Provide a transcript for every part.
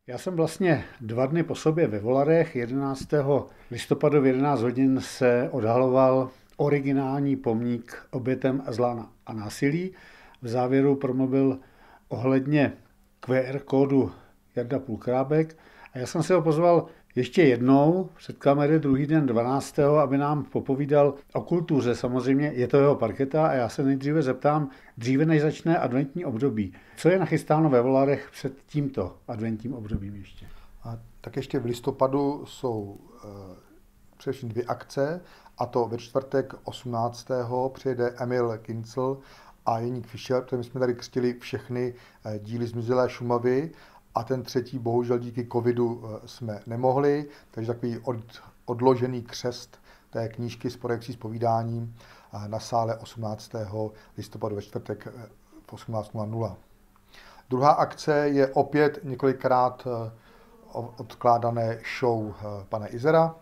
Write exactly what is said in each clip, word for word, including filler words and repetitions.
Já jsem vlastně dva dny po sobě ve Volarech. jedenáctého listopadu v jedenáct hodin se odhaloval originální pomník obětem zla a násilí. V závěru promluvil ohledně Q R kódu Jarda Pulkrábek a já jsem se ho pozval ještě jednou před kamery druhý den dvanáctého aby nám popovídal o kultuře. Samozřejmě je to jeho parketa a já se nejdříve zeptám, dříve než začne adventní období. Co je nachystáno ve Volarech před tímto adventním obdobím ještě? A tak ještě v listopadu jsou e, především dvě akce, a to ve čtvrtek osmnáctého přijede Emil Kincl a Jeník Fischer, protože my jsme tady křtili všechny díly Zmizelé Šumavy a ten třetí bohužel díky covidu jsme nemohli, takže takový od, odložený křest té knížky s projekcí s povídáním na sále osmnáctého listopadu ve čtvrtek v osmnáct nula nula. Druhá akce je opět několikrát odkládané show pana Izera,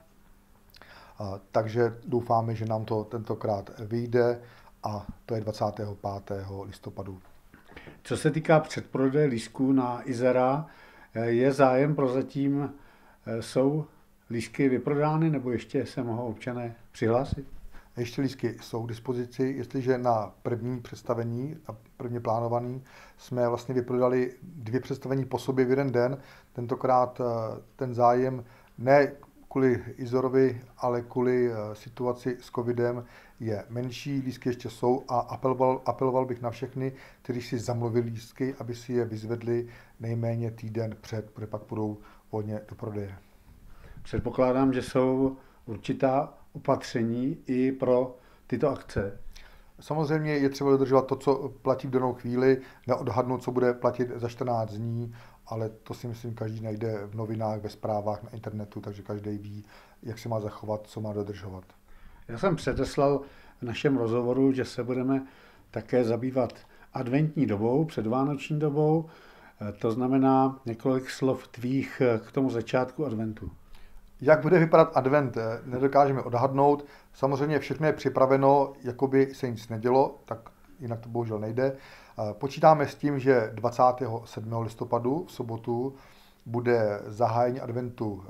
takže doufáme, že nám to tentokrát vyjde a to je dvacátého pátého listopadu. Co se týká předprodeje lístků na Izera, je zájem prozatím, jsou lístky vyprodány nebo ještě se mohou občané přihlásit? Ještě lístky jsou k dispozici, jestliže na první představení, na prvně plánovaný, jsme vlastně vyprodali dvě představení po sobě v jeden den. Tentokrát ten zájem ne kvůli Izorovi, ale kvůli situaci s covidem je menší, lístky ještě jsou a apeloval, apeloval bych na všechny, kteří si zamluvili lístky, aby si je vyzvedli nejméně týden před, protože pak budou volně do prodeje. Předpokládám, že jsou určitá opatření i pro tyto akce. Samozřejmě je třeba dodržovat to, co platí v danou chvíli, neodhadnout, co bude platit za čtrnáct dní, ale to si myslím, každý najde v novinách, ve zprávách, na internetu, takže každý ví, jak se má zachovat, co má dodržovat. Já jsem předeslal v našem rozhovoru, že se budeme také zabývat adventní dobou, předvánoční dobou, to znamená několik slov tvých k tomu začátku adventu. Jak bude vypadat advent, nedokážeme odhadnout. Samozřejmě všechno je připraveno, jako by se nic nedělo, tak jinak to bohužel nejde. Počítáme s tím, že dvacátého sedmého listopadu v sobotu bude zahájení adventu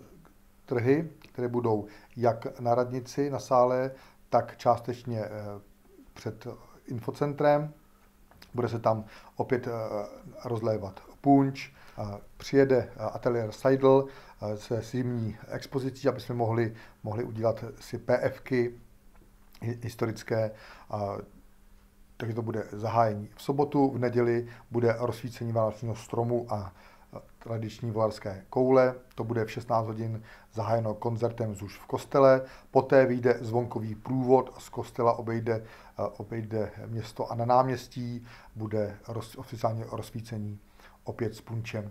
trhy, které budou jak na radnici, na sále, tak částečně před infocentrem. Bude se tam opět rozlévat punč, přijede ateliér Seidl se zimní expozicí, aby jsme mohli, mohli udělat si PFky historické. Takže to bude zahájení v sobotu, v neděli bude rozsvícení vánočního stromu a tradiční volarské koule. To bude v šestnáct hodin zahájeno koncertem ZUŠ v kostele. Poté vyjde zvonkový průvod z kostela, obejde, obejde město a na náměstí bude roz, oficiálně rozsvícení opět s punčem.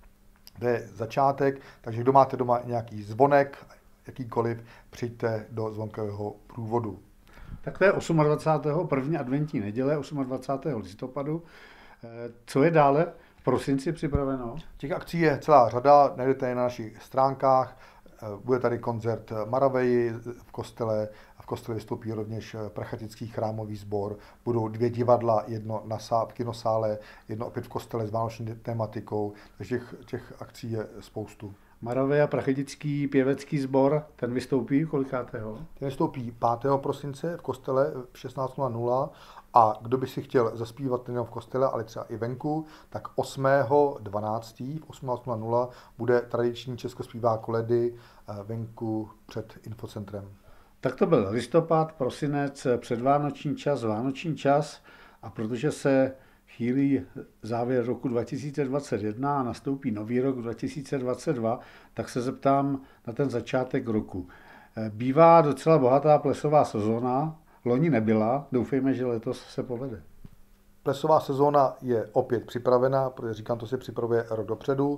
To je začátek, takže kdo máte doma nějaký zvonek, jakýkoliv, přijďte do zvonkového průvodu. Tak to je dvacátého osmého první adventní neděle, dvacátého osmého listopadu. Co je dále v prosinci připraveno? Těch akcí je celá řada, najdete je na našich stránkách. Bude tady koncert Maraveji v kostele, v kostele vystoupí rovněž Prachatický chrámový sbor. Budou dvě divadla, jedno na sá, v kinosále, jedno opět v kostele s vánoční tematikou, takže těch, těch akcí je spoustu. Maravej a Prachatický pěvecký sbor, ten vystoupí kolikátého? Ten vystoupí pátého prosince v kostele v šestnáct nula nula a kdo by si chtěl zaspívat nejen v kostele, ale třeba i venku, tak osmého dvanáctého v osmnáct nula nula bude tradiční českospívá koledy venku před infocentrem. Tak to byl listopad, prosinec, předvánoční čas, vánoční čas a protože se chýlí závěr roku dva tisíce dvacet jedna a nastoupí nový rok dva tisíce dvacet dva, tak se zeptám na ten začátek roku. Bývá docela bohatá plesová sezóna, loni nebyla, doufejme, že letos se povede. Plesová sezóna je opět připravena, protože říkám, to se připravuje rok dopředu.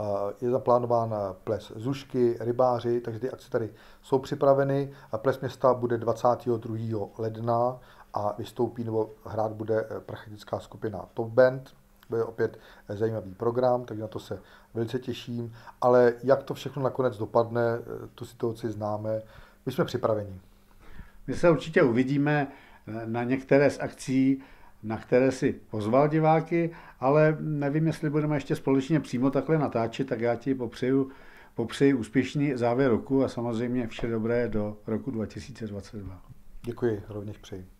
Je zaplánován ples Zušky, rybáři, takže ty akce tady jsou připraveny. Ples města bude dvacátého druhého ledna a vystoupí nebo hrát bude prachatická skupina Top Band. Bude opět zajímavý program, takže na to se velice těším. Ale jak to všechno nakonec dopadne, tu situaci známe, my jsme připraveni. My se určitě uvidíme na některé z akcí na které si pozval diváky, ale nevím, jestli budeme ještě společně přímo takhle natáčet, tak já ti popřeju, popřeju úspěšný závěr roku a samozřejmě vše dobré do roku dva tisíce dvacet dva. Děkuji, rovněž přeji.